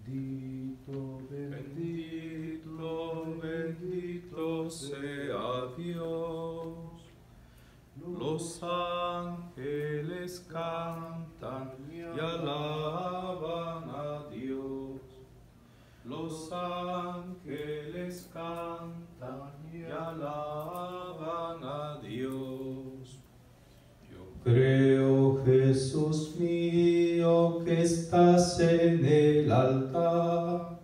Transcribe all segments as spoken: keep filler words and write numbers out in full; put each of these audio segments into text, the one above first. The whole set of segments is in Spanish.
Bendito, bendito, bendito sea Dios. Los ángeles cantan y alaban a Dios. Los ángeles cantan y alaban a Dios. Yo creo, Jesús mío, que estás en el altar,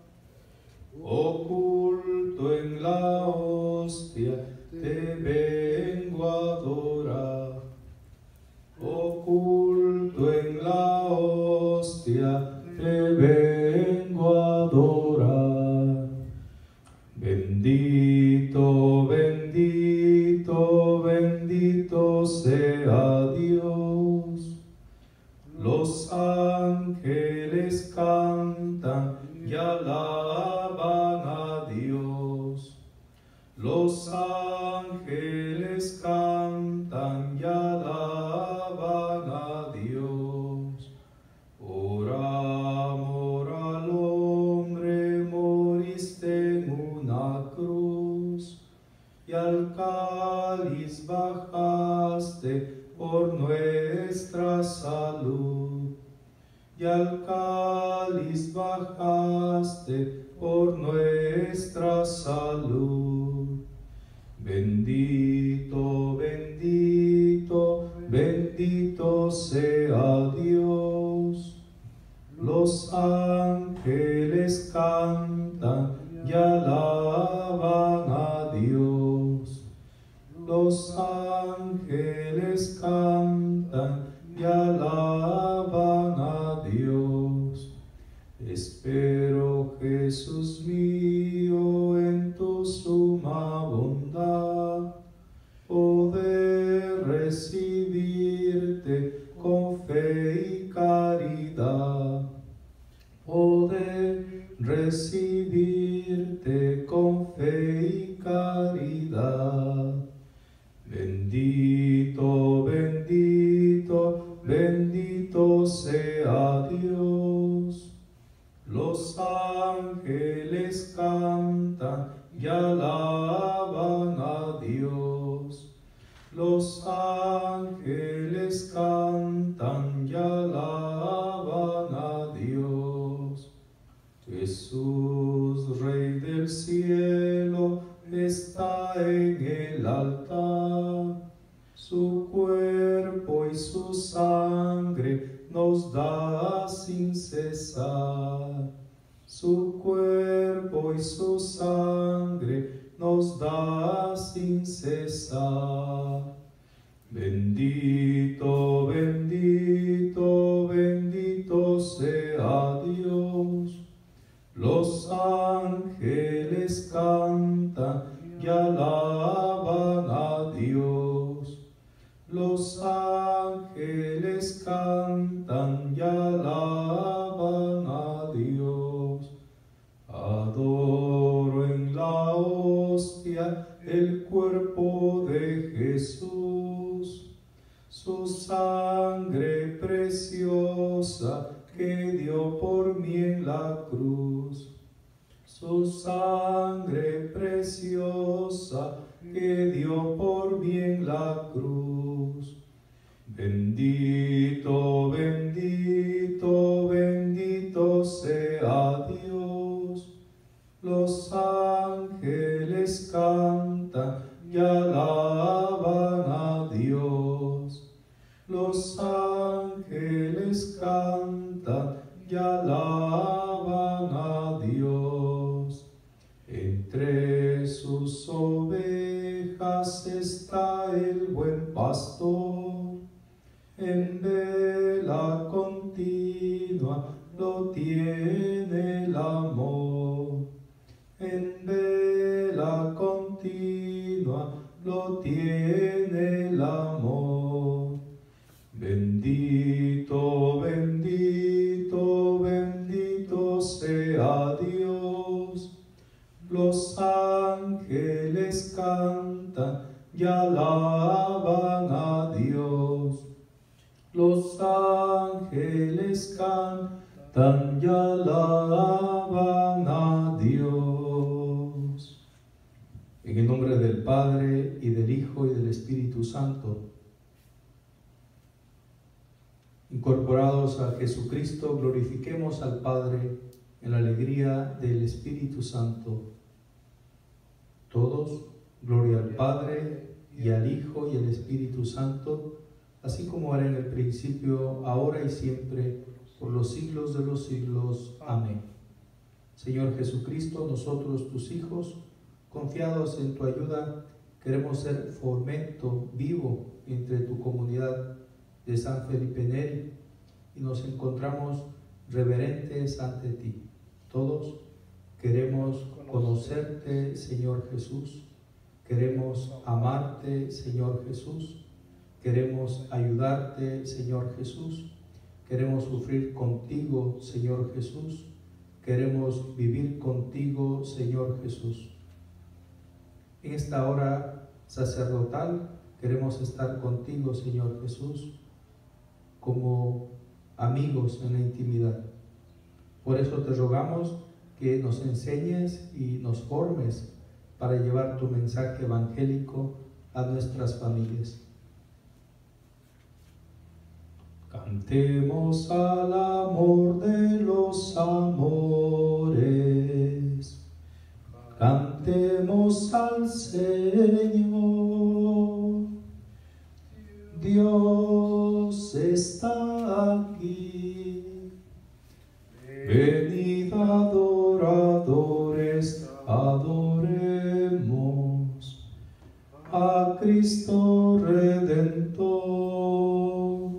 oculto en la hostia, te vengo a adorar. Oculto en la hostia, te vengo a adorar. Bendito, bendito, bendito sea Dios. Los ángeles cantan y alaban a Dios. Los ángeles cantan y alaban a Dios. Por amor al hombre moriste en una cruz, y al cáliz bajaste por nuestra salud. Y al cáliz bajaste por nuestra salud. Bendito, bendito, bendito sea Dios. Los ángeles cantan y alaban a Dios. Los ángeles cantan y alaban a Dios. Espero, Jesús mío, en tu suma bondad, poder recibirte con fe y caridad. Poder recibirte con fe y caridad. Bendito, bendito, bendito sea Dios. Los ángeles cantan y alaban a Dios. Los ángeles cantan y alaban a Dios. Jesús, Rey del cielo, está en el altar. Su cuerpo y su sangre nos da sin cesar. Su cuerpo y su sangre nos da sin cesar. Bendito, bendito, bendito sea Dios. Los ángeles cantan y alaban a Dios. Los ángeles cantan y alaban a Dios. Adoro en la hostia el cuerpo de Jesús, su sangre preciosa que dio por mí en la cruz. Su sangre preciosa que dio por mí en la cruz. Bendito, bendito, bendito sea Dios. Los ángeles cantan y alaban a Dios. Los ángeles cantan y alaban a Dios. Entre sus ovejas está el buen pastor. En vela continua lo tiene el amor. En vela continua lo tiene el amor. Bendito, bendito, bendito sea Dios. Los ángeles cantan y alaban a Dios. Los ángeles cantan cantan y alaban a Dios. En el nombre del Padre, y del Hijo, y del Espíritu Santo. Incorporados a Jesucristo, glorifiquemos al Padre en la alegría del Espíritu Santo. Todos, gloria al Padre, y al Hijo, y al Espíritu Santo, así como era en el principio, ahora y siempre, por los siglos de los siglos. Amén. Señor Jesucristo, nosotros, tus hijos, confiados en tu ayuda, queremos ser fomento vivo entre tu comunidad de San Felipe Neri, y nos encontramos reverentes ante ti. Todos queremos conocerte, Señor Jesús, queremos amarte, Señor Jesús, queremos ayudarte, Señor Jesús, queremos sufrir contigo, Señor Jesús, queremos vivir contigo, Señor Jesús. En esta hora sacerdotal queremos estar contigo, Señor Jesús, como amigos en la intimidad. Por eso te rogamos que nos enseñes y nos formes para llevar tu mensaje evangélico a nuestras familias. Cantemos al amor de los amores, cantemos al Señor. Dios está aquí, venid adoradores, adoremos a Cristo Redentor.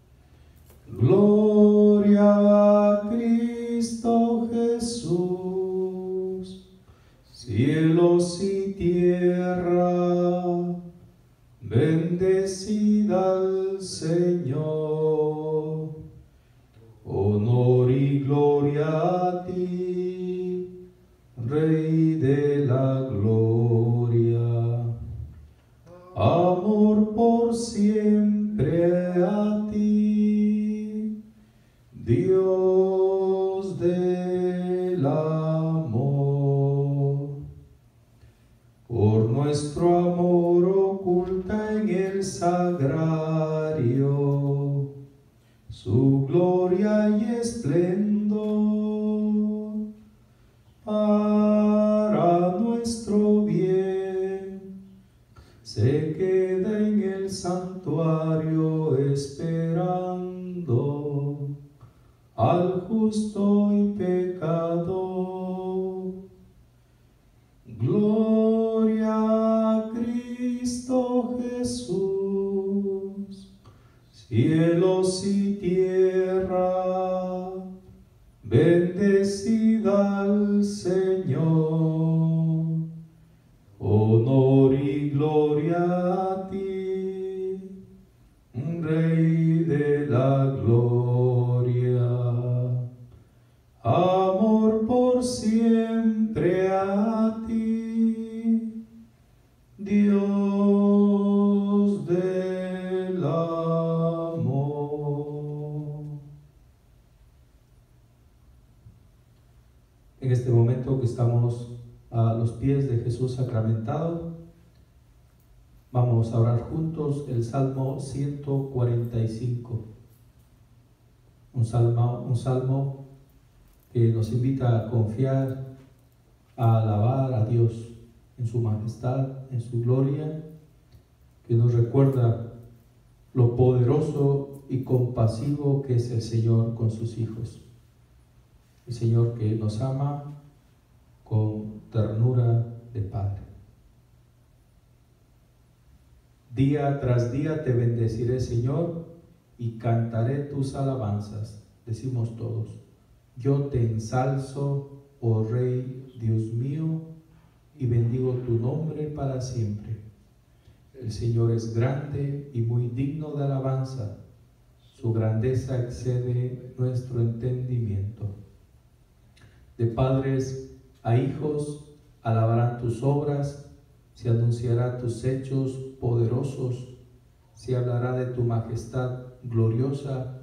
Gloria a Cristo Jesús, cielos y tierra, bendecida al Señor. Honor y gloria a ti, Rey de la gloria. Amor por siempre a ti, Dios del amor. Por nuestro amor oculta en el sagrario su gloria y esplendor, para nuestro bien se queda en el santuario esperando al justo y pecador. Gloria a Cristo Jesús, cielos y tierra, bendecida al Señor. Honor y gloria a ti, Rey de la gloria. Amor por siempre a ti, Dios del amor. En este momento que estamos a los pies de Jesús sacramentado, vamos a orar juntos el Salmo ciento cuarenta y cinco. Un salmo, un salmo que nos invita a confiar, a alabar a Dios en su majestad, en su gloria, que nos recuerda lo poderoso y compasivo que es el Señor con sus hijos. El Señor que nos ama con ternura de Padre. Día tras día te bendeciré, Señor, y cantaré tus alabanzas. Decimos todos: yo te ensalzo, oh Rey, Dios mío, y bendigo tu nombre para siempre. El Señor es grande y muy digno de alabanza. Su grandeza excede nuestro entendimiento. De padres a hijos alabarán tus obras, se anunciará tus hechos poderosos, se hablará de tu majestad gloriosa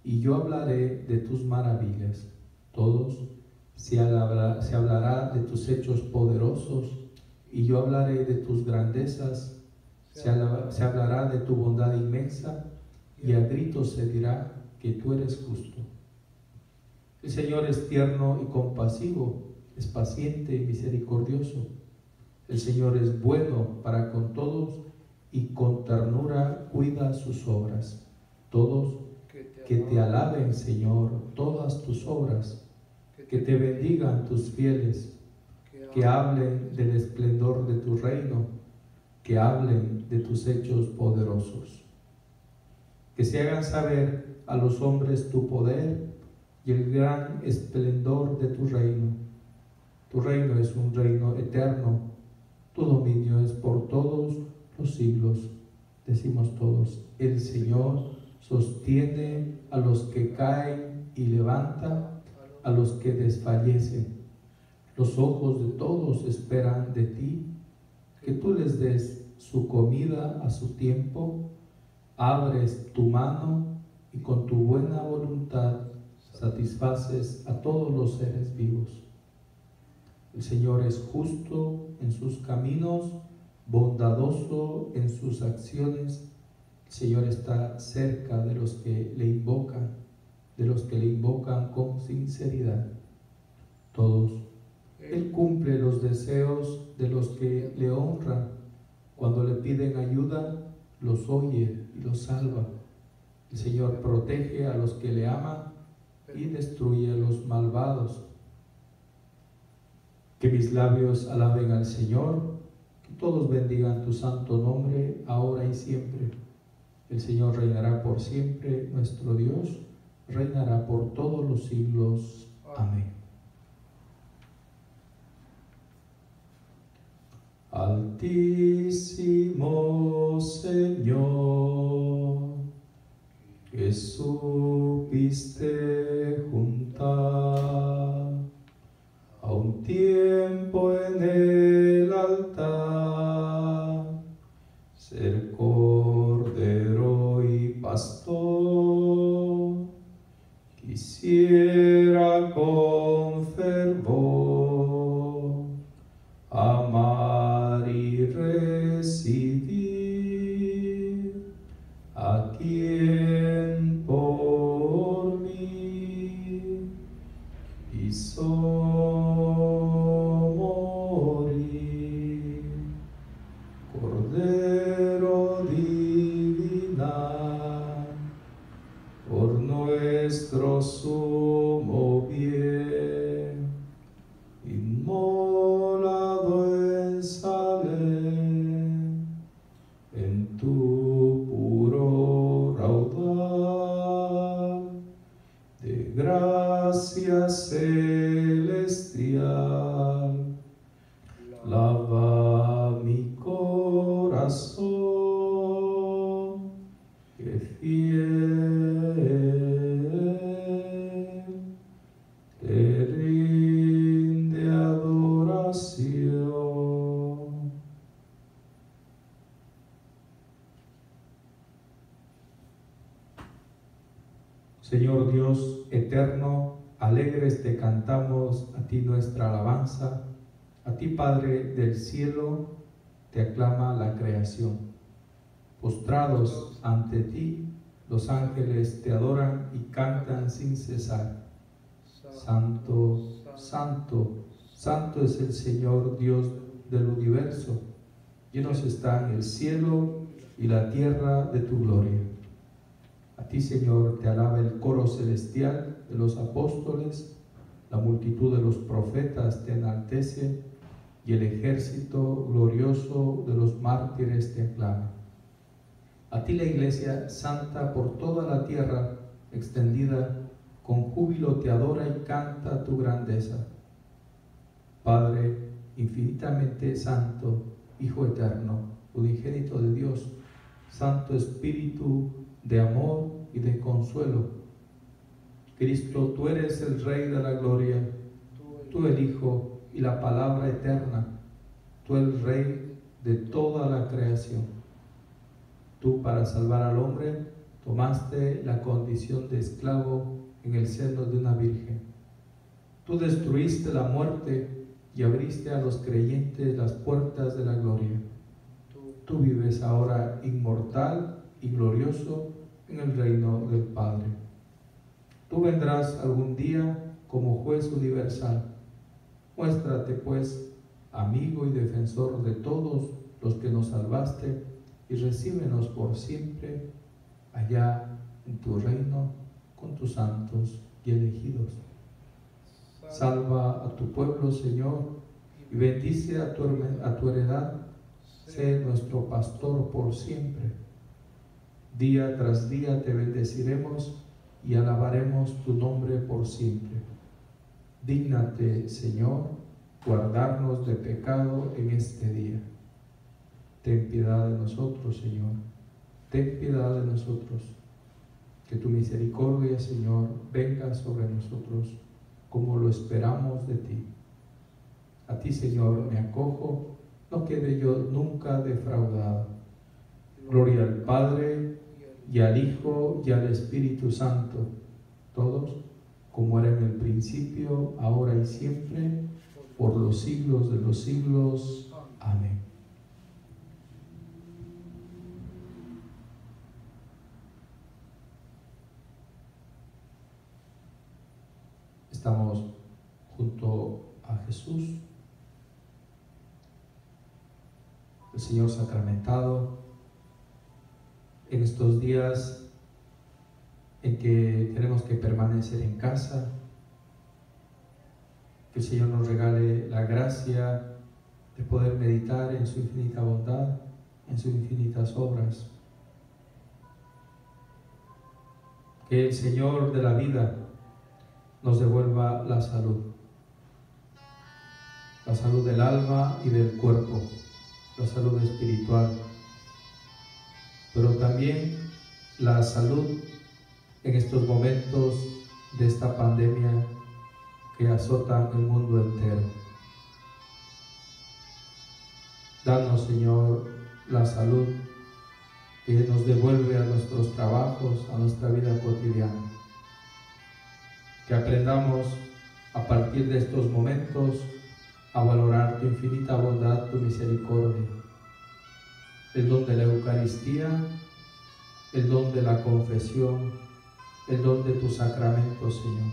y yo hablaré de tus maravillas. Todos se hablará, se hablará de tus hechos poderosos, y yo hablaré de tus grandezas. Se hablará, se hablará de tu bondad inmensa, y a gritos se dirá que tú eres justo. El Señor es tierno y compasivo, es paciente y misericordioso. El Señor es bueno para con todos, y con ternura cuida sus obras. Todos que te alaben, Señor, todas tus obras, que te bendigan tus fieles, que hablen del esplendor de tu reino, que hablen de tus hechos poderosos, que se hagan saber a los hombres tu poder y el gran esplendor de tu reino. Tu reino es un reino eterno, tu dominio es por todos los siglos. Decimos todos: el Señor sostiene a los que caen y levanta a los que desfallecen. Los ojos de todos esperan de ti, que tú les des su comida a su tiempo. Abres tu mano y con tu buena voluntad satisfaces a todos los seres vivos. El Señor es justo en sus caminos, bondadoso en sus acciones. El Señor está cerca de los que le invocan, de los que le invocan con sinceridad. Todos. Él cumple los deseos de los que le honran. Cuando le piden ayuda, los oye y los salva. El Señor protege a los que le aman y destruye a los malvados. Que mis labios alaben al Señor, que todos bendigan tu santo nombre, ahora y siempre. El Señor reinará por siempre, nuestro Dios reinará por todos los siglos. Amén. Altísimo Señor, que supiste juntar a un tiempo en el altar, ser cordero y pastor, quisiera con fervor amar y residir a quien por mí quiso morir. Cordero divinal, por nuestro sumo bien, inmolado en Salem, en tu puro raudal de gracia celestial, lava mi corazón, que fiel te rinde adoración. Señor Dios eterno, alegres te cantamos a ti nuestra alabanza. A ti, Padre del cielo, te aclama la creación. Postrados ante ti, los ángeles te adoran y cantan sin cesar. Santo, santo, santo es el Señor Dios del universo. Llenos están el cielo y la tierra de tu gloria. A ti, Señor, te alaba el coro celestial de los apóstoles, la multitud de los profetas te enaltece, y el ejército glorioso de los mártires te aclama. A ti la Iglesia santa por toda la tierra extendida, con júbilo te adora y canta tu grandeza. Padre infinitamente santo, Hijo eterno, unigénito de Dios, Santo Espíritu de amor y de consuelo. Cristo, tú eres el Rey de la gloria, tú el Hijo y la palabra eterna, tú el Rey de toda la creación. Tú, para salvar al hombre, tomaste la condición de esclavo en el seno de una virgen. Tú destruiste la muerte y abriste a los creyentes las puertas de la gloria. Tú vives ahora inmortal y glorioso en el reino del Padre. Tú vendrás algún día como juez universal. Muéstrate, pues, amigo y defensor de todos los que nos salvaste, y recíbenos por siempre allá en tu reino con tus santos y elegidos. Salva a tu pueblo, Señor, y bendice a tu, a tu heredad. Sé nuestro pastor por siempre. Día tras día te bendeciremos y alabaremos tu nombre por siempre. Dígnate, Señor, guardarnos de pecado en este día. Ten piedad de nosotros, Señor. Ten piedad de nosotros. Que tu misericordia, Señor, venga sobre nosotros como lo esperamos de ti. A ti, Señor, me acojo, no quede yo nunca defraudado. Gloria al Padre, y al Hijo, y al Espíritu Santo, todos, como era en el principio, ahora y siempre, por los siglos de los siglos. Amén. Estamos junto a Jesús, el Señor sacramentado, en estos días en que tenemos que permanecer en casa. Que el Señor nos regale la gracia de poder meditar en su infinita bondad, en sus infinitas obras. Que el Señor de la vida nos devuelva la salud, la salud del alma y del cuerpo, la salud espiritual, pero también la salud en estos momentos de esta pandemia que azota el mundo entero. Danos, Señor, la salud que nos devuelve a nuestros trabajos, a nuestra vida cotidiana. Que aprendamos a partir de estos momentos a valorar tu infinita bondad, tu misericordia, el don de la Eucaristía, el don de la confesión, el don de tus sacramentos, Señor.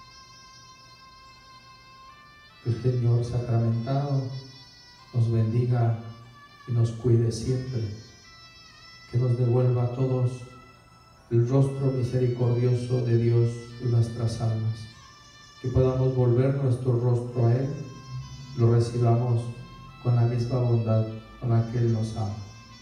Que el Señor sacramentado nos bendiga y nos cuide siempre, que nos devuelva a todos el rostro misericordioso de Dios en nuestras almas, que podamos volver nuestro rostro a Él, lo recibamos con la misma bondad con la que Él nos ama.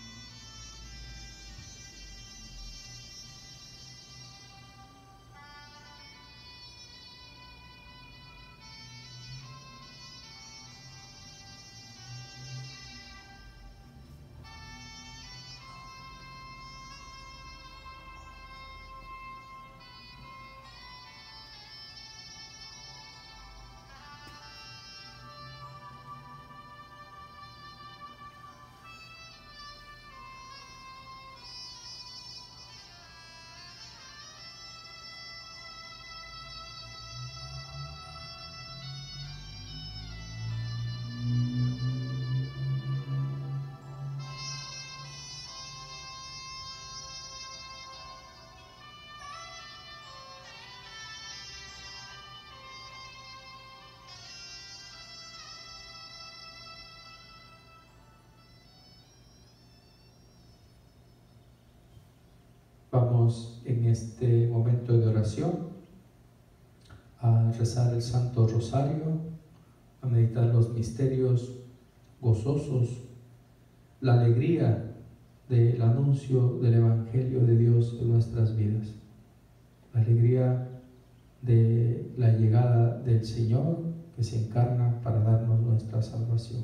Vamos en este momento de oración a rezar el Santo Rosario, a meditar los misterios gozosos, la alegría del anuncio del Evangelio de Dios en nuestras vidas, la alegría de la llegada del Señor que se encarna para darnos nuestra salvación.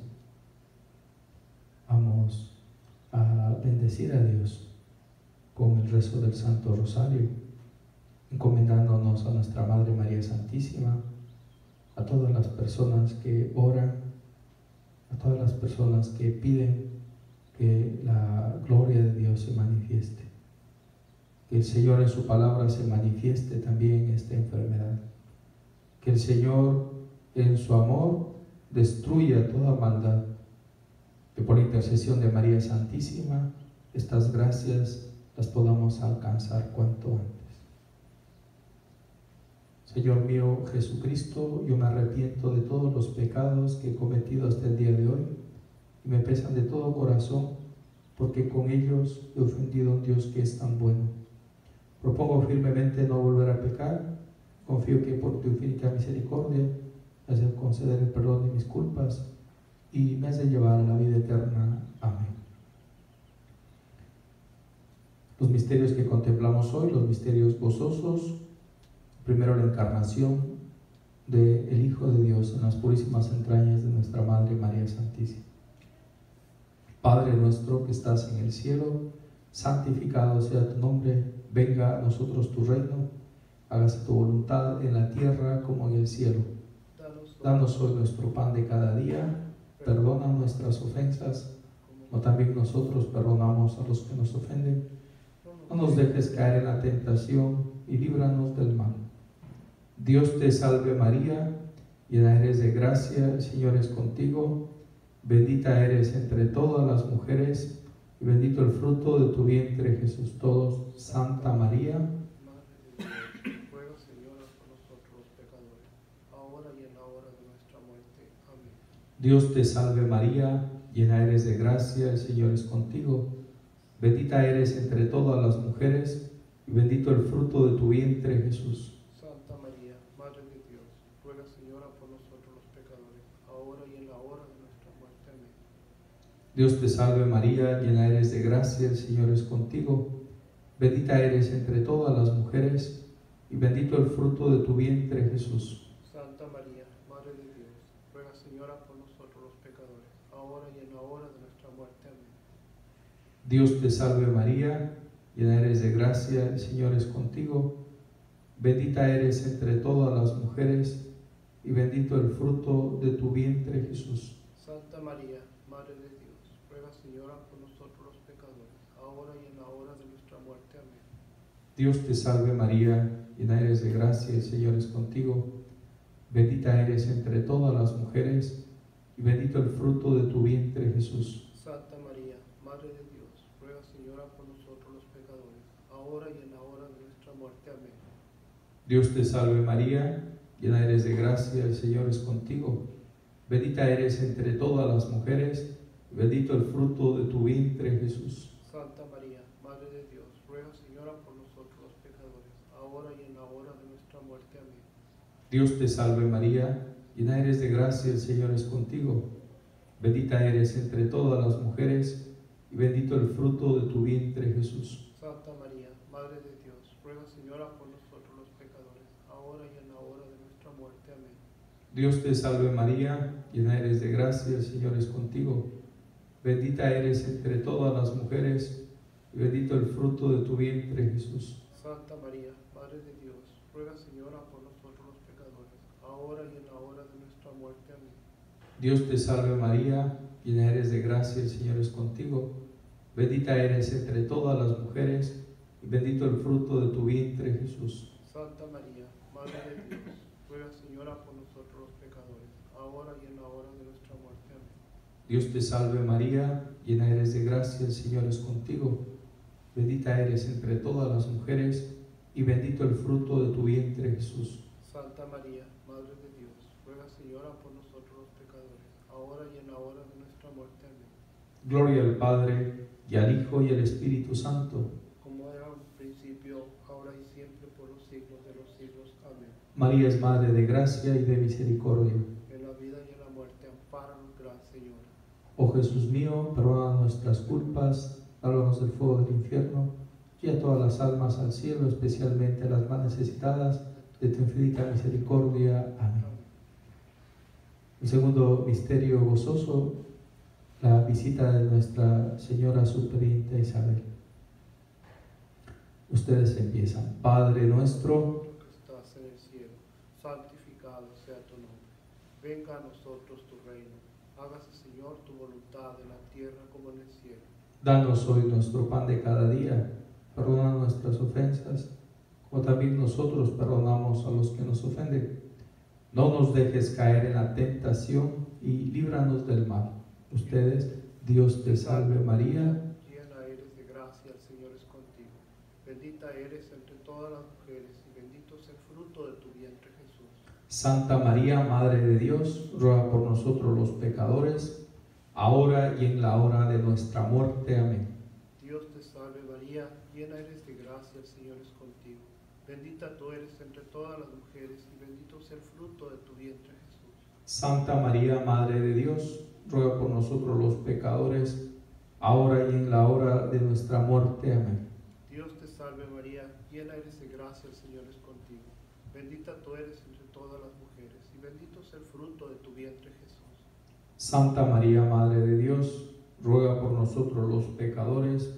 Vamos a bendecir a Dios con el rezo del Santo Rosario, encomendándonos a nuestra Madre María Santísima, a todas las personas que oran, a todas las personas que piden que la gloria de Dios se manifieste. Que el Señor en su palabra se manifieste también en esta enfermedad. Que el Señor en su amor destruya toda maldad. Que por intercesión de María Santísima estas gracias las podamos alcanzar cuanto antes. Señor mío Jesucristo, yo me arrepiento de todos los pecados que he cometido hasta el día de hoy y me pesan de todo corazón, porque con ellos he ofendido a un Dios que es tan bueno. Propongo firmemente no volver a pecar. Confío que por tu infinita misericordia me has de conceder el perdón de mis culpas y me has de llevar a la vida eterna. Amén. Los misterios que contemplamos hoy, los misterios gozosos. Primero, la encarnación del Hijo de Dios en las purísimas entrañas de nuestra Madre María Santísima. Padre nuestro que estás en el cielo, santificado sea tu nombre, venga a nosotros tu reino, hágase tu voluntad en la tierra como en el cielo. Danos hoy nuestro pan de cada día, perdona nuestras ofensas, como también nosotros perdonamos a los que nos ofenden. No nos dejes caer en la tentación y líbranos del mal. Dios te salve María, llena eres de gracia, el Señor es contigo, bendita eres entre todas las mujeres y bendito el fruto de tu vientre Jesús. Todos, Santa María, Madre de Dios, ruega Señora por nosotros los pecadores, ahora y en la hora de nuestra muerte. Amén. Dios te salve María, llena eres de gracia, el Señor es contigo, bendita eres entre todas las mujeres y bendito el fruto de tu vientre Jesús. Santa María, Madre de Dios, ruega Señora por nosotros los pecadores, ahora y en la hora de nuestra muerte. Amén. Dios te salve María, llena eres de gracia, el Señor es contigo, bendita eres entre todas las mujeres y bendito el fruto de tu vientre Jesús. Santa María, Madre de Dios, ruega Señora por nosotros los pecadores, ahora y en la hora de nuestra muerte. Amén. Dios te salve María, llena eres de gracia, el Señor es contigo, bendita eres entre todas las mujeres y bendito el fruto de tu vientre Jesús. Santa María, Madre de Dios, ruega Señora por nosotros los pecadores, ahora y en la hora de nuestra muerte. Amén. Dios te salve María, llena eres de gracia, el Señor es contigo, bendita eres entre todas las mujeres y bendito el fruto de tu vientre Jesús. Santa María, Madre de Dios, ruega Señora por nosotros los pecadores, ahora y en la hora de nuestra muerte. Amén. Dios te salve María, llena eres de gracia, el Señor es contigo, bendita eres entre todas las mujeres y bendito el fruto de tu vientre Jesús. Santa María, Madre de Dios, ruega Señora por nosotros los pecadores, ahora y en la hora de nuestra muerte. Amén. Dios te salve María, llena eres de gracia, el Señor es contigo, bendita eres entre todas las mujeres y bendito el fruto de tu vientre Jesús. Santa María, Madre de Dios, ruega Señora por nosotros los pecadores, ahora y en la hora de nuestra muerte. Amén. Dios te salve María, llena eres de gracia, el Señor es contigo, bendita eres entre todas las mujeres y bendito el fruto de tu vientre Jesús. Santa María, Madre de Dios, ruega Señora por nosotros los pecadores, ahora y en la hora de nuestra muerte. Amén. Dios te salve María, llena eres de gracia, el Señor es contigo, bendita eres entre todas las mujeres y bendito el fruto de tu vientre Jesús. Santa María, Madre de Dios, ruega Señora por nosotros los pecadores, ahora y en la hora de nuestra muerte. Amén. Dios te salve María, llena eres de gracia, el Señor es contigo, bendita eres entre todas las mujeres y bendito el fruto de tu vientre Jesús. Santa María, Madre de Dios, ruega Señora por nosotros los pecadores, ahora y en la hora de nuestra muerte. Amén. Gloria al Padre, y al Hijo, y al Espíritu Santo. Como era en principio, ahora y siempre, por los siglos de los siglos. Amén. María es Madre de gracia y de misericordia. En la vida y en la muerte, ampáranos, Gran Señora. Oh Jesús mío, perdona nuestras culpas, líbranos del fuego del infierno, y a todas las almas al cielo, especialmente a las más necesitadas de tu infinita misericordia. Amén. El segundo misterio gozoso, la visita de Nuestra Señora Superiorita Isabel. Ustedes empiezan. Padre nuestro, que estás en el cielo, santificado sea tu nombre. Venga a nosotros tu reino. Hágase, Señor, tu voluntad en la tierra como en el cielo. danos hoy nuestro pan de cada día. Perdona nuestras ofensas, como también nosotros perdonamos a los que nos ofenden. No nos dejes caer en la tentación y líbranos del mal. Ustedes, Dios te salve María. Llena eres de gracia, el Señor es contigo. Bendita eres entre todas las mujeres y bendito es el fruto de tu vientre, Jesús. Santa María, Madre de Dios, ruega por nosotros los pecadores, ahora y en la hora de nuestra muerte. Amén. Dios te salve María, llena eres de gracia, el Señor es contigo. Bendita tú eres entre todas las mujeres y bendito es el fruto de tu vientre, Jesús. Santa María, Madre de Dios, ruega por nosotros los pecadores, ahora y en la hora de nuestra muerte. Amén. Dios te salve María, llena eres de gracia, el Señor es contigo. Bendita tú eres entre todas las mujeres y bendito es el fruto de tu vientre, Jesús. Santa María, Madre de Dios, ruega por nosotros los pecadores,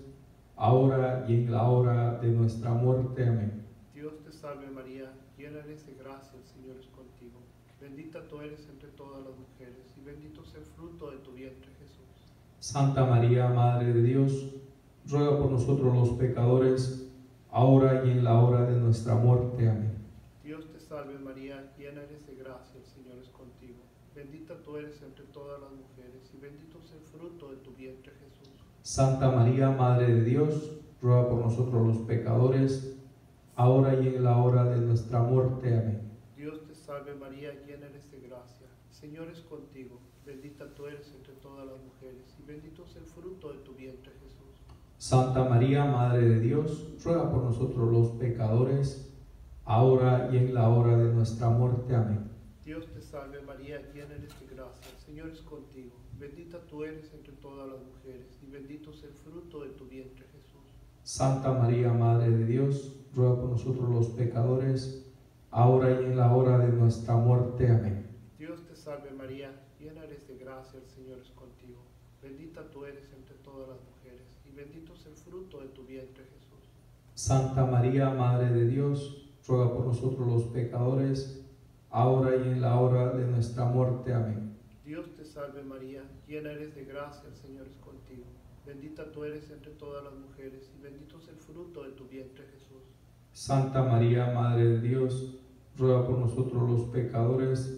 ahora y en la hora de nuestra muerte. Amén. Dios te salve María, llena eres de gracia, el Señor es contigo. Bendita tú eres entre todas las mujeres y bendito es el fruto de tu vientre, Jesús. Santa María, Madre de Dios, ruega por nosotros los pecadores, ahora y en la hora de nuestra muerte. Amén. Dios te salve María, llena eres de gracia, el Señor es contigo. Bendita tú eres entre todas las mujeres y bendito es el fruto de tu vientre, Jesús. Santa María, Madre de Dios, ruega por nosotros los pecadores, ahora y en la hora de nuestra muerte. Amén. Dios te salve María, llena eres de gracia, el Señor es contigo. Bendita tú eres entre todas las mujeres y bendito es el fruto de tu vientre, Jesús. Santa María, Madre de Dios, ruega por nosotros los pecadores, ahora y en la hora de nuestra muerte. Amén. Dios te salve María, llena eres de gracia, el Señor es contigo. Bendita tú eres entre todas las mujeres y bendito es el fruto de tu vientre, Jesús. Santa María, Madre de Dios, ruega por nosotros los pecadores, ahora y en la hora de nuestra muerte. Amén. Dios te salve María, llena eres de gracia, el Señor es contigo. Bendita tú eres entre todas las mujeres y bendito es el fruto de tu vientre, Jesús. Santa María, Madre de Dios, ruega por nosotros los pecadores, ahora y en la hora de nuestra muerte. Amén. Dios te salve María, llena eres de gracia, el Señor es contigo. Bendita tú eres entre todas las mujeres y bendito es el fruto de tu vientre, Jesús. Santa María, Madre de Dios, ruega por nosotros los pecadores,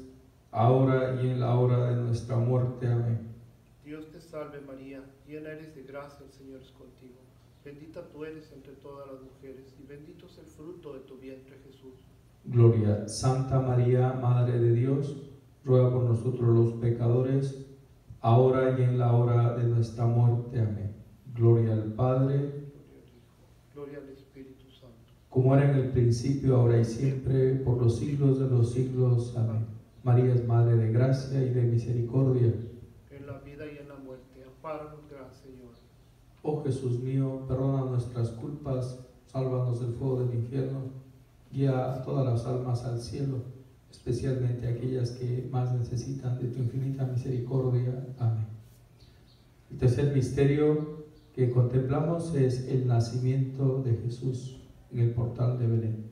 ahora y en la hora de nuestra muerte. Amén. Dios te salve María, llena eres de gracia, el Señor es contigo. Bendita tú eres entre todas las mujeres y bendito es el fruto de tu vientre, Jesús. Gloria. Santa María, Madre de Dios, ruega por nosotros los pecadores, ahora y en la hora de nuestra muerte. Amén. Gloria al Padre, Gloria al Hijo, gloria al Espíritu Santo. como era en el principio, ahora y siempre, por los siglos de los siglos. Amén. María es Madre de gracia y de misericordia. En la vida y en la muerte, ampáranos, gran Señor. Oh Jesús mío, perdona nuestras culpas, sálvanos del fuego del infierno, guía a todas las almas al cielo, especialmente aquellas que más necesitan de tu infinita misericordia. Amén. El tercer misterio que contemplamos es el nacimiento de Jesús en el portal de Belén.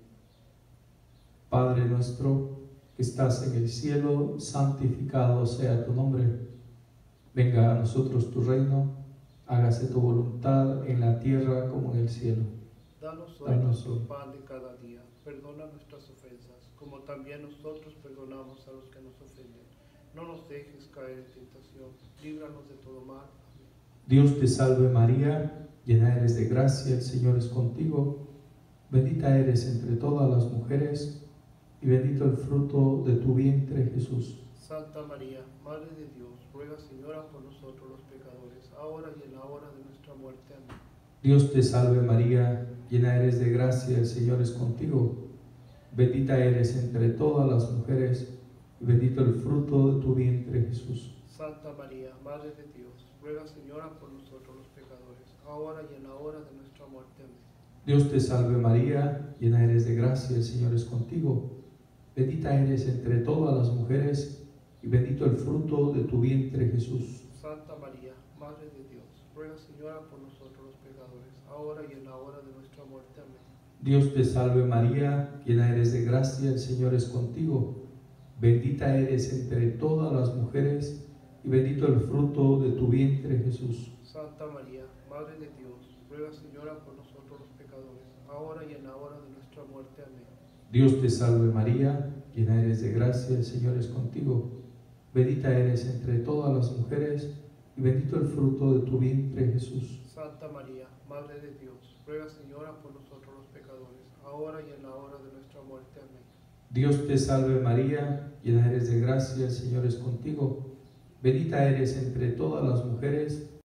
Padre nuestro que estás en el cielo, santificado sea tu nombre. Venga a nosotros tu reino, hágase tu voluntad en la tierra como en el cielo. Danos hoy Danos nuestro hoy. pan de cada día. Perdona nuestras ofensas, como también nosotros perdonamos a los que nos ofenden. No nos dejes caer en tentación, líbranos de todo mal. Amén. Dios te salve María, llena eres de gracia, el Señor es contigo. Bendita eres entre todas las mujeres y bendito el fruto de tu vientre, Jesús. Santa María, Madre de Dios, ruega, Señora, por nosotros los pecadores, ahora y en la hora de nuestra muerte. Amén. Dios te salve María, llena eres de gracia, el Señor es contigo. Bendita eres entre todas las mujeres y bendito el fruto de tu vientre, Jesús. Santa María, Madre de Dios, ruega, Señora, por nosotros los pecadores, ahora y en la hora de nuestra muerte. Amén. Dios te salve María, llena eres de gracia, el Señor es contigo. Bendita eres entre todas las mujeres y bendito el fruto de tu vientre, Jesús. Santa María, Madre de Dios, ruega, Señora, por nosotros los pecadores, ahora y en la hora de nuestra muerte. Amén. Dios te salve María, llena eres de gracia, el Señor es contigo. Bendita eres entre todas las mujeres y bendito el fruto de tu vientre, Jesús. Santa María, Madre de Dios, ruega, Señora, por nosotros los pecadores, ahora y en la hora de nuestra muerte. Amén. Dios te salve María, llena eres de gracia, el Señor es contigo. Bendita eres entre todas las mujeres, y bendito el fruto de tu vientre, Jesús. Santa María, Madre de Dios, ruega, Señora, por nosotros los pecadores, ahora y en la hora de nuestra muerte. Amén. Dios te salve María, llena eres de gracia, el Señor es contigo. Bendita eres entre todas las mujeres,